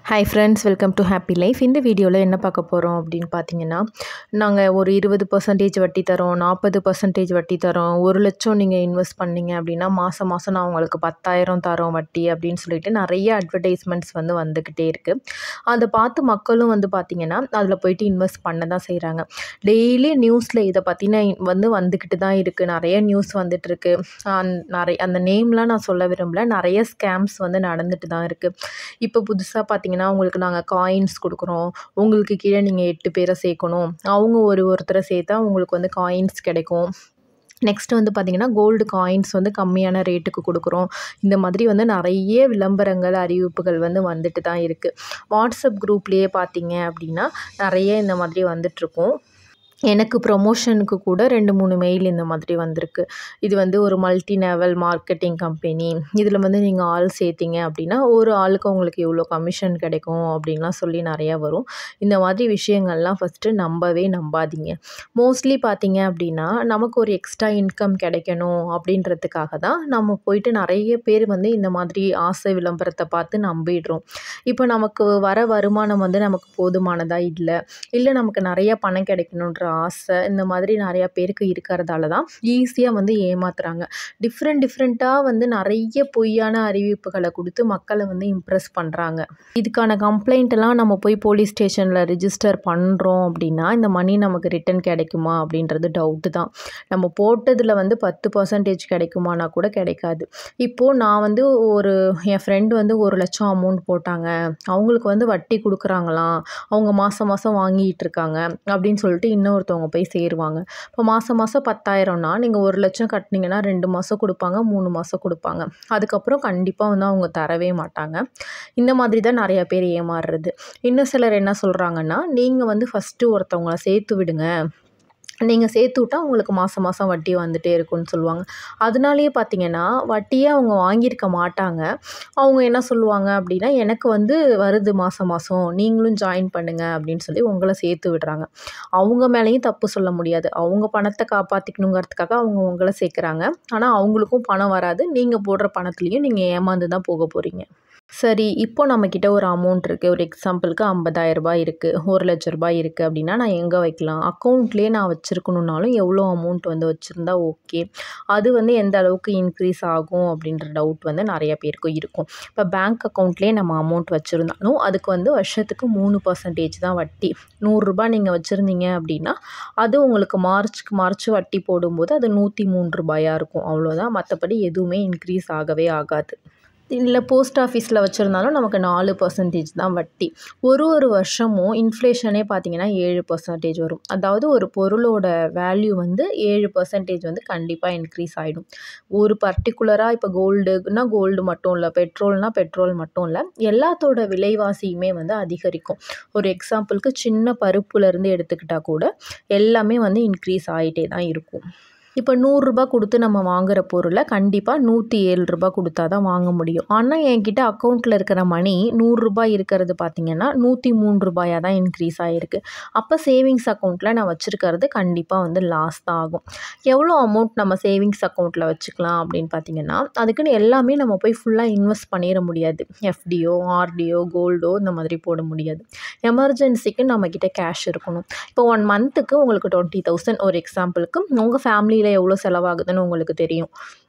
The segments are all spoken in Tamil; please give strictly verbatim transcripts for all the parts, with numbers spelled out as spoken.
Hi friends, welcome to Happy Life. இந்த வீடியோவில் என்ன பார்க்க போகிறோம் அப்படின்னு பார்த்தீங்கன்னா, நாங்கள் ஒரு இருபது பர்சன்டேஜ் வட்டி தரோம், நாற்பது பர்சன்டேஜ் வட்டி தரோம், ஒரு லட்சம் நீங்கள் இன்வெஸ்ட் பண்ணீங்க அப்படின்னா மாதம் மாதம் நான் உங்களுக்கு பத்தாயிரம் தரோம் வட்டி அப்படின்னு சொல்லிட்டு நிறைய அட்வர்டைஸ்மெண்ட்ஸ் வந்து வந்துக்கிட்டே இருக்குது. அதை பார்த்து மக்களும் வந்து பார்த்திங்கன்னா அதில் போயிட்டு இன்வெஸ்ட் பண்ண தான் செய்கிறாங்க. டெய்லி நியூஸில் இதை பற்றின வந்து வந்துக்கிட்டு தான் இருக்குது. நிறைய நியூஸ் வந்துட்டுருக்கு. நிறைய அந்த நேம்லாம் நான் சொல்ல விரும்பல. நிறைய ஸ்கேம்ஸ் வந்து நடந்துட்டு தான் இருக்குது. இப்போ புதுசாக பார்த்திங்கன்னா உங்களுக்கு நாங்கள் காயின்ஸ் கொடுக்குறோம், உங்களுக்கு கீழே நீங்கள் எட்டு பேரை சேர்க்கணும், அவங்க ஒரு ஒருத்தரை சேர்த்தா உங்களுக்கு வந்து காயின்ஸ் கிடைக்கும். நெக்ஸ்ட்டு வந்து பார்த்திங்கன்னா கோல்டு காயின்ஸ் வந்து கம்மியான ரேட்டுக்கு கொடுக்குறோம். இந்த மாதிரி வந்து நிறைய விளம்பரங்கள், அறிவிப்புகள் வந்து வந்துட்டு தான் இருக்குது. வாட்ஸ்அப் குரூப்லேயே பார்த்திங்க அப்படின்னா நிறைய இந்த மாதிரி வந்துட்டுருக்கும். எனக்கு ப்ரொமோஷனுக்கு கூட ரெண்டு மூணு மெயில் இந்த மாதிரி வந்திருக்கு. இது வந்து ஒரு மல்டி லெவல் மார்க்கெட்டிங் கம்பெனி, இதில் வந்து நீங்கள் ஆள் சேர்த்திங்க அப்படின்னா ஒரு ஆளுக்கு உங்களுக்கு இவ்வளோ கமிஷன் கிடைக்கும் அப்படின்லாம் சொல்லி நிறையா வரும். இந்த மாதிரி விஷயங்கள்லாம் ஃபஸ்ட்டு நம்பவே நம்பாதீங்க. மோஸ்ட்லி பார்த்திங்க அப்படின்னா நமக்கு ஒரு எக்ஸ்ட்ரா இன்கம் கிடைக்கணும் அப்படின்றதுக்காக தான் நம்ம போயிட்டு நிறைய பேர் வந்து இந்த மாதிரி ஆசை விளம்பரத்தை பார்த்து நம்பிடுறோம். இப்போ நமக்கு வர வருமானம் வந்து நமக்கு போதுமானதாக இல்லை, இல்லை நமக்கு நிறைய பணம் கிடைக்கணுன்ற ஆசை இந்த மாதிரி நிறையா பேருக்கு இருக்கிறதால தான் ஈஸியாக வந்து ஏமாத்துறாங்க. டிஃப்ரெண்ட் டிஃப்ரெண்ட்டாக வந்து நிறைய பொய்யான அறிவிப்புகளை கொடுத்து மக்களை வந்து இம்ப்ரெஸ் பண்ணுறாங்க. இதுக்கான கம்ப்ளைண்ட்டெல்லாம் நம்ம போய் போலீஸ் ஸ்டேஷனில் ரிஜிஸ்டர் பண்ணுறோம் அப்படின்னா இந்த மணி நமக்கு ரிட்டன் கிடைக்குமா அப்படின்றது டவுட்டு தான். நம்ம போட்டதில் வந்து பத்து பர்சன்டேஜ் கிடைக்குமானா கூட கிடைக்காது. இப்போது நான் வந்து ஒரு என் ஃப்ரெண்டு வந்து ஒரு லட்சம் அமௌண்ட் போட்டாங்க, அவங்களுக்கு வந்து வட்டி கொடுக்குறாங்களாம், அவங்க மாதம் மாதம் வாங்கிட்டு இருக்காங்க அப்படின்னு சொல்லிட்டு இன்னொரு ஒருத்தவங்க போய் சேருவாங்க. இப்போ மாதம் மாதம் பத்தாயிரம்னா நீங்கள் ஒரு லட்சம் கட்டினீங்கன்னா ரெண்டு மாதம் கொடுப்பாங்க, மூணு மாதம் கொடுப்பாங்க. அதுக்கப்புறம் கண்டிப்பாக வந்து அவங்க தரவே மாட்டாங்க. இந்த மாதிரி தான் நிறையா பேர் ஏமாறுறது. இன்னும் சிலர் என்ன சொல்கிறாங்கன்னா, நீங்கள் வந்து ஃபஸ்ட்டு ஒருத்தவங்களை சேர்த்து விடுங்க, நீங்கள் சேர்த்து விட்டா உங்களுக்கு மாதம் மாதம் வட்டி வந்துகிட்டே இருக்குன்னு சொல்லுவாங்க. அதனாலேயே பார்த்திங்கன்னா வட்டியே அவங்க வாங்கியிருக்க மாட்டாங்க. அவங்க என்ன சொல்லுவாங்க அப்படின்னா, எனக்கு வந்து வருது மாதம் மாதம், நீங்களும் ஜாயின் பண்ணுங்கள் அப்படின்னு சொல்லி உங்களை சேர்த்து விடுறாங்க. அவங்க மேலேயும் தப்பு சொல்ல முடியாது. அவங்க பணத்தை காப்பாற்றிக்கணுங்கிறதுக்காக அவங்க உங்களை சேர்க்குறாங்க. ஆனால் அவங்களுக்கும் பணம் வராது. நீங்கள் போடுற பணத்துலேயும் நீங்கள் ஏமாந்து தான் போக போகிறீங்க. சரி, இப்போ நம்மக்கிட்ட ஒரு அமௌண்ட் இருக்குது. ஒரு எக்ஸாம்பிளுக்கு ஐம்பதாயிரம் ரூபாய் இருக்குது, ஒரு லட்ச ரூபாய் இருக்குது அப்படின்னா நான் எங்கே வைக்கலாம்? அக்கௌண்ட்லேயே நான் வச்சுருக்கணுன்னாலும் எவ்வளோ அமௌண்ட் வந்து வச்சுருந்தா ஓகே, அது வந்து எந்த அளவுக்கு இன்க்ரீஸ் ஆகும் அப்படின்ற டவுட் வந்து நிறைய பேருக்கு இருக்கும். இப்போ பேங்க் அக்கௌண்ட்லேயே நம்ம அமௌண்ட் வச்சுருந்தாலும் அதுக்கு வந்து வருஷத்துக்கு மூணு பர்சன்டேஜ் தான் வட்டி. நூறுரூபா நீங்கள் வச்சுருந்தீங்க அப்படின்னா அது உங்களுக்கு மார்ச்சுக்கு மார்ச் வட்டி போடும்போது அது நூற்றி மூணு ரூபாயாக இருக்கும். அவ்வளோதான். மற்றபடி எதுவுமே இன்க்ரீஸ் ஆகவே ஆகாது. இல்லை போஸ்ட் ஆஃபீஸில் வச்சுருந்தாலும் நமக்கு நாலு பர்சன்டேஜ் தான் வட்டி. ஒரு ஒரு வருஷமும் இன்ஃப்ளேஷனே பார்த்திங்கன்னா ஏழு பர்சன்டேஜ் வரும். அதாவது ஒரு பொருளோட வேல்யூ வந்து ஏழு பர்சன்டேஜ் வந்து கண்டிப்பாக இன்க்ரீஸ் ஆகிடும். ஒரு பர்டிகுலராக இப்போ கோல்டுனா கோல்டு மட்டும் இல்லை, பெட்ரோல்னால் பெட்ரோல் மட்டும் இல்லை, எல்லாத்தோட விலைவாசியுமே வந்து அதிகரிக்கும். ஒரு எக்ஸாம்பிளுக்கு சின்ன பருப்புலேருந்து எடுத்துக்கிட்டால் கூட எல்லாமே வந்து இன்க்ரீஸ் ஆகிட்டே தான் இருக்கும். இப்போ நூறுரூபா கொடுத்து நம்ம வாங்குகிற பொருளை கண்டிப்பாக நூற்றி ஏழு ரூபா கொடுத்தா தான் வாங்க முடியும். ஆனால் என்கிட்ட அக்கௌண்ட்டில் இருக்கிற மணி நூறுரூபா இருக்கிறது பார்த்திங்கன்னா நூற்றி மூணு ரூபாயாக தான் இன்க்ரீஸ் ஆகிருக்கு. அப்போ சேவிங்ஸ் அக்கௌண்ட்டில் நான் வச்சுருக்கிறது கண்டிப்பாக வந்து லாஸ் தான் ஆகும். எவ்வளோ அமௌண்ட் நம்ம சேவிங்ஸ் அக்கௌண்ட்டில் வச்சுக்கலாம் அப்படின்னு பார்த்திங்கன்னா, அதுக்குன்னு எல்லாமே நம்ம போய் ஃபுல்லாக இன்வெஸ்ட் பண்ணிட முடியாது. எஃப்டியோ, ஆர்டியோ, கோல்டோ இந்த மாதிரி போட முடியாது. எமர்ஜென்சிக்கு நம்மக்கிட்ட கேஷ் இருக்கணும். இப்போ ஒன் மந்த்துக்கு உங்களுக்கு டுவெண்ட்டி தௌசண்ட் ஒரு எக்ஸாம்பிளுக்கு உங்கள் ஃபேமிலி எவ்வளோ செலவாகுதுன்னு உங்களுக்கு தெரியும்.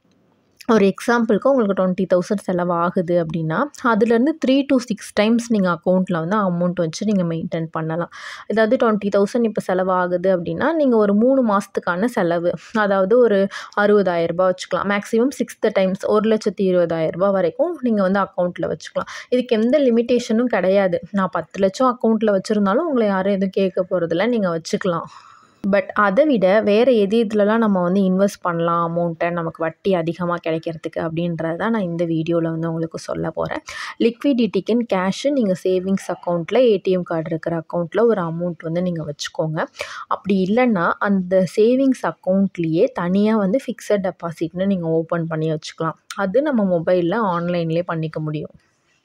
ஒரு எக்ஸாம்பிளுக்கு உங்களுக்கு டுவெண்ட்டி தௌசண்ட் செலவாகுது அப்படின்னா அதுலேருந்து த்ரீ டு சிக்ஸ் டைம்ஸ் நீங்கள் அக்கௌண்ட்டில் வந்து அமௌண்ட் வச்சு நீங்கள் மெயின்டைன் பண்ணலாம். அதாவது டுவெண்ட்டி தௌசண்ட் இப்போ செலவாகுது அப்படின்னா நீங்கள் ஒரு மூணு மாதத்துக்கான செலவு, அதாவது ஒரு அறுபதாயிரம் ரூபாய் வச்சுக்கலாம். மேக்ஸிமம் சிக்ஸ்த்து டைம்ஸ் ஒரு லட்சத்தி இருபதாயிரம் ரூபாய் வரைக்கும் நீங்கள் வந்து அக்கௌண்ட்டில் வச்சுக்கலாம். இதுக்கு எந்த லிமிட்டேஷனும் கிடையாது. நான் பத்து லட்சம் அக்கௌண்ட்டில் வச்சுருந்தாலும் உங்களை யாரும் எதுவும் கேட்க போகிறதில்ல, நீங்கள் வச்சுக்கலாம். பட் அதை விட வேறு எது இதுலலாம் நம்ம வந்து இன்வெஸ்ட் பண்ணலாம் அமௌண்ட்டை நமக்கு வட்டி அதிகமாக கிடைக்கிறதுக்கு அப்படின்றது தான் நான் இந்த வீடியோவில் வந்து உங்களுக்கு சொல்ல போகிறேன். லிக்விடிட்டிக்குன்னு கேஷு நீங்கள் சேவிங்ஸ் அக்கௌண்ட்டில், ஏடிஎம் கார்டு இருக்கிற அக்கௌண்ட்டில் ஒரு அமௌண்ட் வந்து நீங்கள் வச்சுக்கோங்க. அப்படி இல்லைன்னா அந்த சேவிங்ஸ் அக்கௌண்ட்லேயே தனியாக வந்து ஃபிக்ஸட் டெபாசிட்னு நீங்கள் ஓப்பன் பண்ணி வச்சுக்கலாம். அது நம்ம மொபைலில் ஆன்லைன்லேயே பண்ணிக்க முடியும்.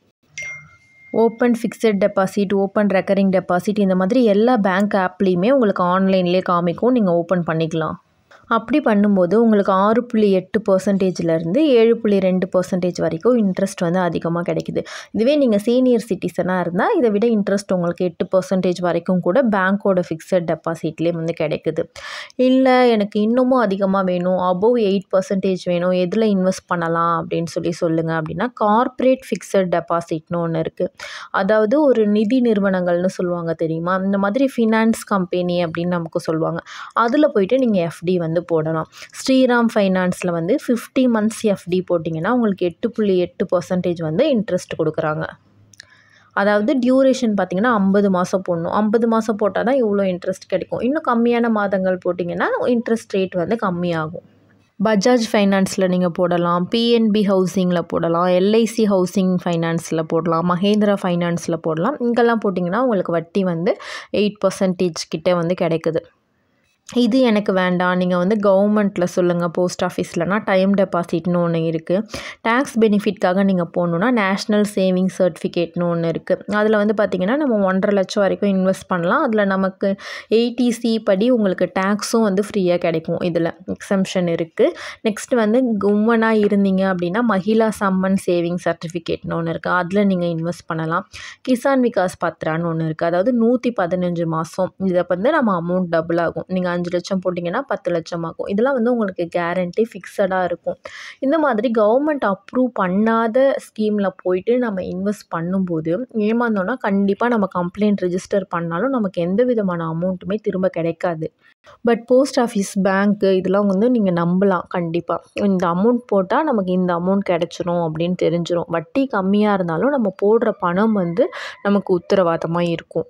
Open fixed deposit, open recurring deposit இந்த மாதிரி எல்லா பேங்க் ஆப்லேயுமே உங்களுக்கு ஆன்லைன்லேயே காமிக்கும். நீங்கள் ஓப்பன் பண்ணிக்கலாம். அப்படி பண்ணும்போது உங்களுக்கு ஆறு புள்ளி எட்டு பர்சன்டேஜ்லேருந்து ஏழு புள்ளி ரெண்டு பர்சன்டேஜ் வரைக்கும் இன்ட்ரெஸ்ட் வந்து அதிகமாக கிடைக்குது. இதுவே நீங்கள் சீனியர் சிட்டிசனாக இருந்தால் இதை விட இன்ட்ரெஸ்ட் உங்களுக்கு எட்டு பர்சன்டேஜ் வரைக்கும் கூட பேங்க்கோட ஃபிக்ஸட் டெபாசிட்லேயே வந்து கிடைக்குது. இல்லை எனக்கு இன்னமும் அதிகமாக வேணும், அபோவ் எயிட் பர்சன்டேஜ் வேணும், எதில் இன்வெஸ்ட் பண்ணலாம் அப்படின்னு சொல்லி சொல்லுங்கள் அப்படின்னா கார்ப்பரேட் ஃபிக்ஸட் டெபாசிட்னு ஒன்று இருக்குது. அதாவது ஒரு நிதி நிறுவனங்கள்னு சொல்லுவாங்க தெரியுமா, இந்த மாதிரி ஃபினான்ஸ் கம்பெனி அப்படின்னு நமக்கு சொல்லுவாங்க. அதில் போயிட்டு நீங்கள் எஃப்டி வந்து போடலாம். ஸ்ரீராம் ஃபைனான்ஸில் வந்து ஃபிஃப்டி மந்த்ஸ் எஃப்டி போட்டிங்கன்னா உங்களுக்கு எட்டு புள்ளி எட்டு பர்சன்டேஜ் வந்து இன்ட்ரெஸ்ட் கொடுக்குறாங்க. அதாவது டியூரேஷன் பார்த்திங்கன்னா ஐம்பது மாதம் போடணும். ஐம்பது மாதம் போட்டால் தான் இவ்வளோ இன்ட்ரெஸ்ட் கிடைக்கும். இன்னும் கம்மியான மாதங்கள் போட்டிங்கன்னா இன்ட்ரெஸ்ட் ரேட் வந்து கம்மியாகும். பஜாஜ் ஃபைனான்ஸில் நீங்கள் போடலாம், பிஎன்பி ஹவுசிங்கில் போடலாம், எல்ஐசி ஹவுசிங் ஃபைனான்ஸில் போடலாம், மஹேந்திரா ஃபைனான்ஸில் போடலாம். இங்கெல்லாம் போட்டிங்கன்னா உங்களுக்கு வட்டி வந்து எயிட் பர்சன்டேஜ் கிட்டே வந்து கிடைக்குது. இது எனக்கு வேண்டாம், நீங்கள் வந்து கவர்மெண்ட்டில் சொல்லுங்கள், போஸ்ட் ஆஃபீஸ்லனா டைம் டெபாசிட்னு ஒன்று இருக்குது. டேக்ஸ் பெனிஃபிட்காக நீங்கள் போகணுன்னா நேஷ்னல் சேவிங் சர்டிஃபிகேட்னு ஒன்று இருக்குது. அதில் வந்து பார்த்திங்கன்னா நம்ம ஒன்றரை லட்சம் வரைக்கும் இன்வெஸ்ட் பண்ணலாம். அதில் நமக்கு எயிட்டிசி படி உங்களுக்கு டேக்ஸும் வந்து ஃப்ரீயாக கிடைக்கும். இதில் எக்ஸம்ஷன் இருக்குது. நெக்ஸ்ட் வந்து உமனாக இருந்தீங்க அப்படின்னா மகிழா சம்மன் சேவிங் சர்டிஃபிகேட்னு ஒன்று இருக்குது. அதில் நீங்கள் இன்வெஸ்ட் பண்ணலாம். கிசான் விகாஸ் பத்ரான்னு ஒன்று இருக்குது. அதாவது நூற்றி பதினஞ்சு மாதம் இதை வந்து நம்ம அமௌண்ட் டபுள் ஆகும். நீங்கள் அஞ்சு லட்சம் போட்டிங்கன்னா பத்து லட்சம் ஆகும். இதெல்லாம் வந்து உங்களுக்கு கேரண்டி ஃபிக்ஸடாக இருக்கும். இந்த மாதிரி கவர்மெண்ட் அப்ரூவ் பண்ணாத ஸ்கீமில் போயிட்டு நம்ம இன்வெஸ்ட் பண்ணும்போது ஏமாந்தோன்னா கண்டிப்பாக நம்ம கம்ப்ளைண்ட் ரிஜிஸ்டர் பண்ணாலும் நமக்கு எந்த விதமான அமௌண்ட்டுமே திரும்ப கிடைக்காது. பட் போஸ்ட் ஆஃபீஸ், பேங்க்கு இதெல்லாம் வந்து நீங்கள் நம்பலாம். கண்டிப்பாக இந்த அமௌண்ட் போட்டால் நமக்கு இந்த அமௌண்ட் கிடச்சிரும் அப்படின்னு தெரிஞ்சிடும். வட்டி கம்மியாக இருந்தாலும் நம்ம போடுற பணம் வந்து நமக்கு உத்தரவாதமாக இருக்கும்.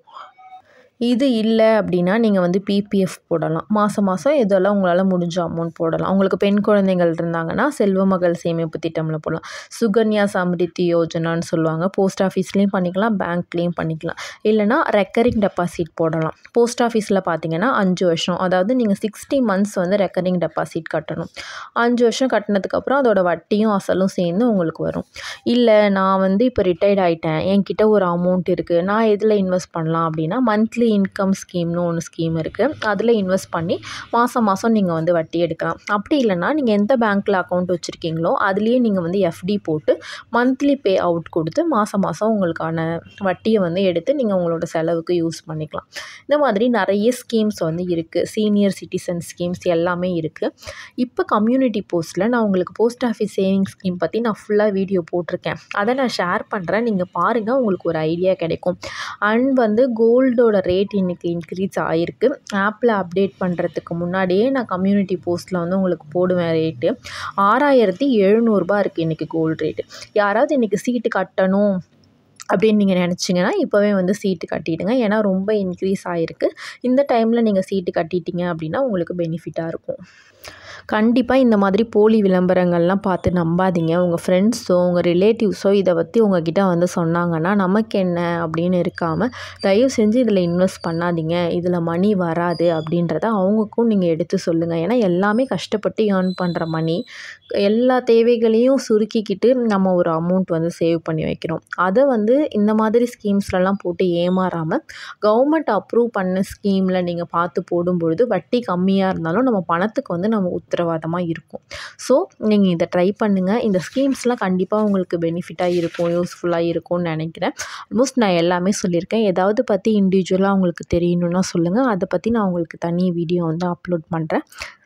இது இல்லை அப்படின்னா நீங்கள் வந்து பிபிஎஃப் போடலாம். மாதம் மாதம் இதெல்லாம் உங்களால் முடிஞ்ச அமௌண்ட் போடலாம். உங்களுக்கு பெண் குழந்தைகள் இருந்தாங்கன்னா செல்வ மகள் சேமிப்பு திட்டமில் போடலாம். சுகன்யா சம்ரித்தி யோஜனான்னு சொல்லுவாங்க. போஸ்ட் ஆஃபீஸ்லேயும் பண்ணிக்கலாம், பேங்க்லேயும் பண்ணிக்கலாம். இல்லைனா ரெக்கரிங் டெபாசிட் போடலாம். போஸ்ட் ஆஃபீஸில் பார்த்தீங்கன்னா அஞ்சு வருஷம், அதாவது நீங்கள் சிக்ஸ்டி மந்த்ஸ் வந்து ரெக்கரிங் டெபாசிட் கட்டணும். அஞ்சு வருஷம் கட்டினதுக்கப்புறம் அதோட வட்டியும் அசலும் சேர்ந்து உங்களுக்கு வரும். இல்லை நான் வந்து இப்போ ரிட்டையர்ட் ஆகிட்டேன், என்கிட்ட ஒரு அமௌண்ட் இருக்குது, நான் எதில் இன்வெஸ்ட் பண்ணலாம் அப்படின்னா மந்த்லி இன்கம் ஸ்கீம்னு ஒன்று ஸ்கீம் இருக்குது. அதில் இன்வெஸ்ட் பண்ணி மாதம் மாதம் நீங்கள் வந்து வட்டி எடுக்கலாம். அப்படி இல்லைனா நீங்கள் எந்த பேங்க்கில் அக்கௌண்ட் வச்சுருக்கீங்களோ அதுலேயே நீங்கள் வந்து எஃப்டி போட்டு மந்த்லி பே அவுட் கொடுத்து மாதம் மாதம் உங்களுக்கான வட்டியை வந்து எடுத்து நீங்கள் உங்களோட செலவுக்கு யூஸ் பண்ணிக்கலாம். இந்த மாதிரி நிறைய ஸ்கீம்ஸ் வந்து இருக்குது. சீனியர் சிட்டிசன் ஸ்கீம்ஸ் எல்லாமே இருக்குது. இப்போ கம்யூனிட்டி போஸ்ட்டில் நான் உங்களுக்கு போஸ்ட் ஆஃபீஸ் சேவிங்ஸ் ஸ்கீம் பற்றி நான் ஃபுல்லாக வீடியோ போட்டிருக்கேன். அதை நான் ஷேர் பண்ணுறேன், நீங்கள் பாருங்கள், உங்களுக்கு ஒரு ஐடியா கிடைக்கும். அண்ட் வந்து கோல்டோட ரேட் இன்றைக்கி இன்க்ரீஸ் ஆகிருக்கு. ஆப்பில் அப்டேட் பண்ணுறதுக்கு முன்னாடியே நான் கம்யூனிட்டி போஸ்ட்டில் வந்து உங்களுக்கு போடுவேன். ரேட்டு ஆறாயிரத்தி எழுநூறுபா இருக்குது இன்றைக்கி கோல்டு ரேட்டு. யாராவது இன்றைக்கி சீட்டு கட்டணும் அப்படின்னு நீங்கள் நினச்சிங்கன்னா இப்போவே வந்து சீட்டு கட்டிவிடுங்க. ஏன்னா ரொம்ப இன்க்ரீஸ் ஆகிருக்கு. இந்த டைமில் நீங்கள் சீட்டு கட்டிட்டீங்க அப்படின்னா உங்களுக்கு பெனிஃபிட்டாக இருக்கும். கண்டிப்பாக இந்த மாதிரி போலி விளம்பரங்கள்லாம் பார்த்து நம்பாதீங்க. உங்கள் ஃப்ரெண்ட்ஸோ உங்கள் ரிலேட்டிவ்ஸோ இதை பற்றி உங்ககிட்ட வந்து சொன்னாங்கன்னா நமக்கு என்ன அப்படின்னு இருக்காமல் தயவு செஞ்சு இதில் இன்வெஸ்ட் பண்ணாதீங்க, இதில் மணி வராது அப்படின்றத அவங்களுக்கும் நீங்கள் எடுத்து சொல்லுங்கள். ஏன்னா எல்லாமே கஷ்டப்பட்டு ஏர்ன் பண்ணுற மணி, எல்லா தேவைகளையும் சுருக்கிக்கிட்டு நம்ம ஒரு அமௌண்ட் வந்து சேவ் பண்ணி வைக்கிறோம். அதை வந்து இந்த மாதிரி ஸ்கீம்ஸ்லலாம் போட்டு ஏமாறாமல் கவர்மெண்ட் அப்ரூவ் பண்ண ஸ்கீமில் நீங்கள் பார்த்து போடும்பொழுது வட்டி கம்மியாக இருந்தாலும் நம்ம பணத்துக்கு வந்து நம்ம உத்தரவாதமாக இருக்கும். ஸோ நீங்கள் இதை ட்ரை பண்ணுங்கள். இந்த ஸ்கீம்ஸ்லாம் கண்டிப்பாக உங்களுக்கு பெனிஃபிட்டாக இருக்கும், யூஸ்ஃபுல்லாக இருக்கும்னு நினைக்கிறேன். ஆல்மோஸ்ட் நான் எல்லாமே சொல்லியிருக்கேன். ஏதாவது பற்றி இண்டிவிஜுவலாக உங்களுக்கு தெரியணுன்னா சொல்லுங்கள், அதை பற்றி நான் உங்களுக்கு தனி வீடியோ வந்து அப்லோட் பண்ணுறேன்.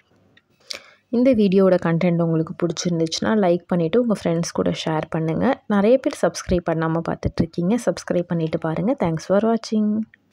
இந்த வீடியோவோட கண்டென்ட் உங்களுக்கு பிடிச்சிருந்துச்சுன்னா லைக் பண்ணிவிட்டு உங்கள் ஃப்ரெண்ட்ஸ் கூட ஷேர் பண்ணுங்கள். நிறைய பேர் சப்ஸ்கிரைப் பண்ணாமல் பார்த்துட்ருக்கீங்க, சப்ஸ்கிரைப் பண்ணிவிட்டு பாருங்கள். தேங்க்ஸ் ஃபார் வாட்சிங்.